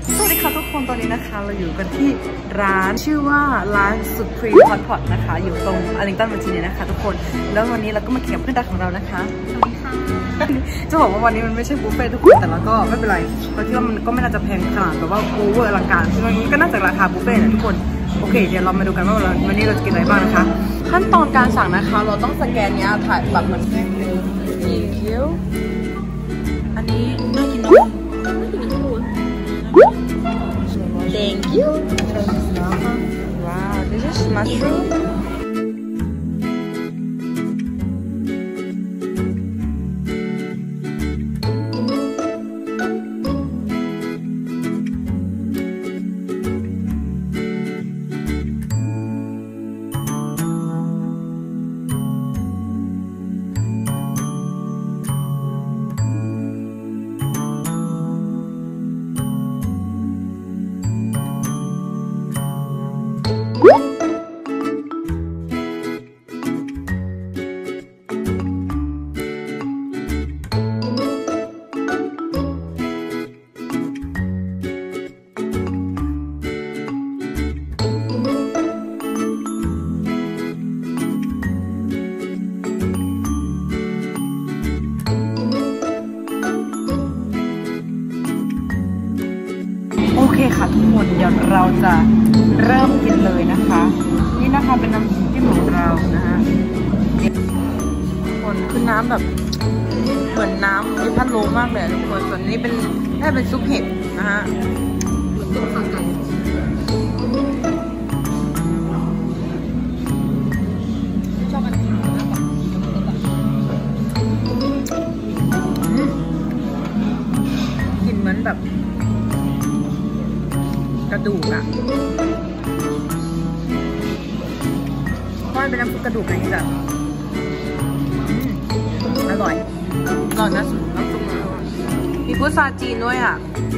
สวัสดีค่ะทุกคนตอนนี้นะคะเราอยู่กันที่ร้านชื่อว่าร้าน Supreme Hot Pot นะคะอยู่ตรงอาร์ลิงตันเวอร์จิเนียนะคะทุกคนแล้ววันนี้เราก็มาเขียนเพื่อนรักของเรานะคะสวัสดีค่ะจะบอกว่าวันนี้มันไม่ใช่บุฟเฟ่ทุกคนแต่เราก็ไม่เป็นไรเราคิดว่ามันก็ไม่น่าจะแพงขนาดแบบว่าโอเวอร์อลังการซึ่งมันก็น่าจะราคาบุฟเฟ่นะทุกคนโอเคเดี๋ยวเรามาดูกันว่าวันนี้เราจะกินอะไรบ้างนะคะขั้นตอนการสั่งนะคะเราต้องสแกนเนี้ยถ่ายแบบเหมือนแค่อันนี้น่ากินเนาะThank you. Wow, this is mushroom.โอเคค่ะทุกคนเดี๋ยวเราจะเริ่มกินเลยนะคะนี่นะคะเป็นน้ำจิ้มของเรานะฮะคนคือน้ำแบบเหมือนน้ำที่พัดลมมากเลยทุกคนส่วนนี้เป็นแค่เป็นซุปเห็ดนะฮะซุปขาไก่ชอบอันนี้กลิ่นเหมือนแบบกระดูกอะก้อนเป็นน้ำซุปกระดูกอะไรอย่างเงี้ยอร่อยอร่อยนะน้ำซุปอร่อยมีพุทราจีนด้วยอะ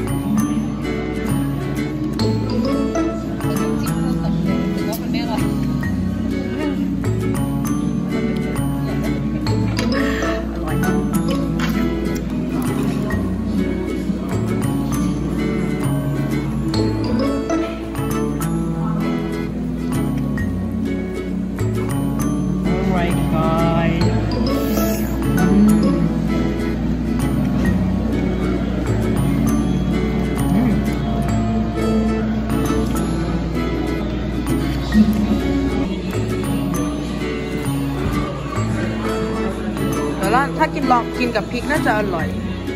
แล้วถ้ากินกับพริกน่าจะอร่อย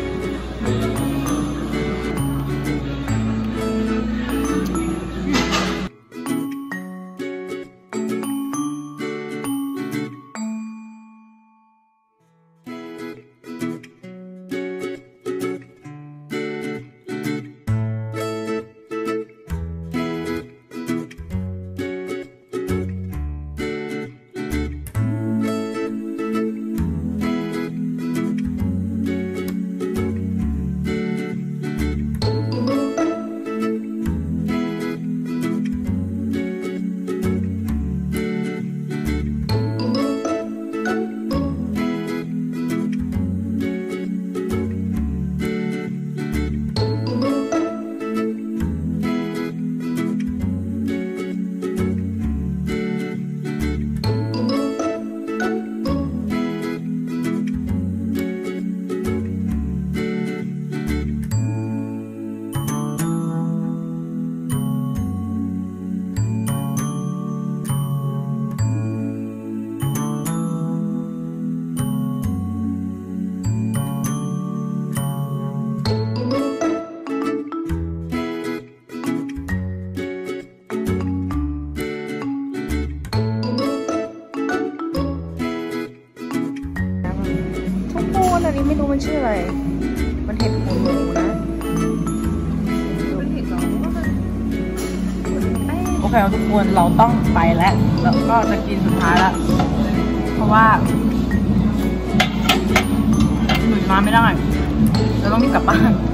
อันนี้ไม่รู้มันชื่ออะไรมันเห็ดหูหนูนะโอเคทุกคนเราต้องไปแล้วก็จะกินสุดท้ายแล้วเพราะว่าหนูมาไม่ได้เราต้องรีบกลับบ้าน